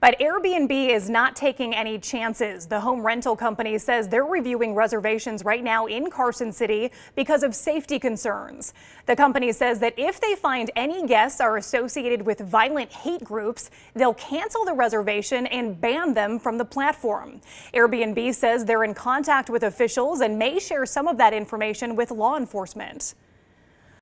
But Airbnb is not taking any chances. The home rental company says they're reviewing reservations right now in Carson City because of safety concerns. The company says that if they find any guests are associated with violent hate groups, they'll cancel the reservation and ban them from the platform. Airbnb says they're in contact with officials and may share some of that information with law enforcement.